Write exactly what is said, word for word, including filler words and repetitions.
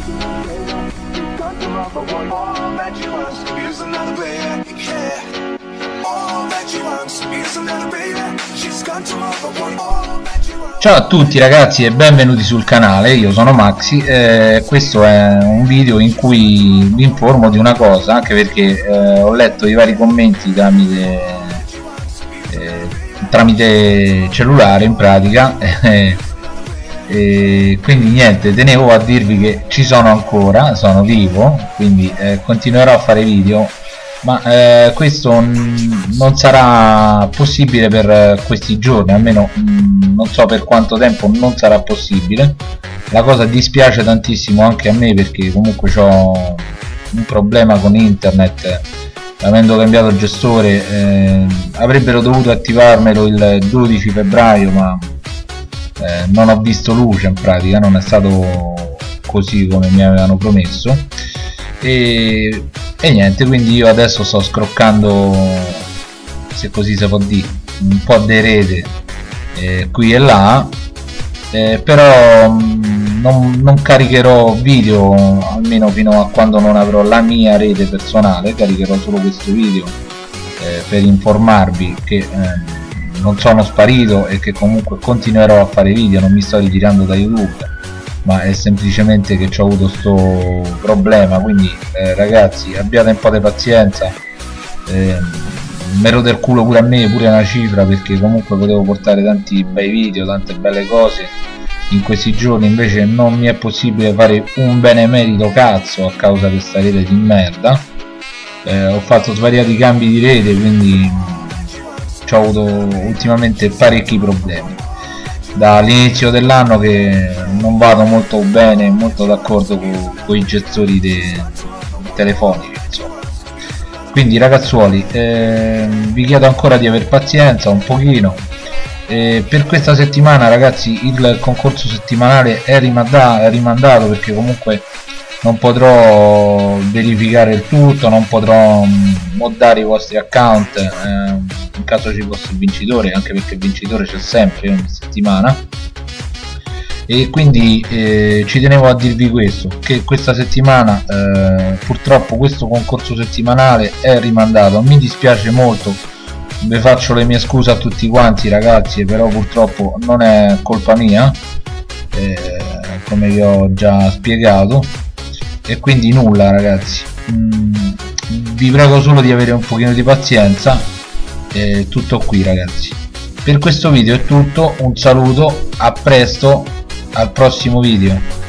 Ciao a tutti ragazzi e benvenuti sul canale, io sono Maxi e questo è un video in cui vi informo di una cosa, anche perché eh, ho letto i vari commenti tramite, eh, tramite cellulare in pratica e, e quindi niente, tenevo a dirvi che ci sono ancora, sono vivo, quindi eh, continuerò a fare video, ma eh, questo non sarà possibile per questi giorni, almeno mh, non so per quanto tempo non sarà possibile. La cosa dispiace tantissimo anche a me, perché comunque ho un problema con internet, avendo cambiato gestore. Eh, avrebbero dovuto attivarmelo il dodici febbraio, ma eh, non ho visto luce in pratica, non è stato così come mi avevano promesso. E, e niente, quindi io adesso sto scroccando, se così si può dire, un po' di rete eh, qui e là, eh, però mh, non, non caricherò video almeno fino a quando non avrò la mia rete personale. Caricherò solo questo video eh, per informarvi che eh, non sono sparito e che comunque continuerò a fare video, non mi sto ritirando da YouTube, ma è semplicemente che ho avuto sto problema. Quindi eh, ragazzi, abbiate un po' di pazienza, eh, mi rode il culo pure a me, pure una cifra, perché comunque potevo portare tanti bei video, tante belle cose in questi giorni, invece non mi è possibile fare un benemerito cazzo a causa di questa rete di merda. Eh, ho fatto svariati cambi di rete, quindi ho avuto ultimamente parecchi problemi dall'inizio dell'anno, che non vado molto bene, molto d'accordo con, con i gestori dei telefonici, insomma. Quindi ragazzuoli, eh, vi chiedo ancora di aver pazienza un pochino. Eh, per questa settimana ragazzi il concorso settimanale è rimandato, è rimandato perché comunque non potrò verificare il tutto, non potrò moddare i vostri account eh, in caso ci fosse il vincitore, anche perché il vincitore c'è sempre ogni settimana. E quindi eh, ci tenevo a dirvi questo, che questa settimana eh, purtroppo questo concorso settimanale è rimandato. Mi dispiace molto, vi faccio le mie scuse a tutti quanti ragazzi, però purtroppo non è colpa mia, eh, come vi ho già spiegato. E quindi nulla ragazzi, mm, vi prego solo di avere un pochino di pazienza. È tutto qui ragazzi, per questo video è tutto, un saluto, a presto, al prossimo video.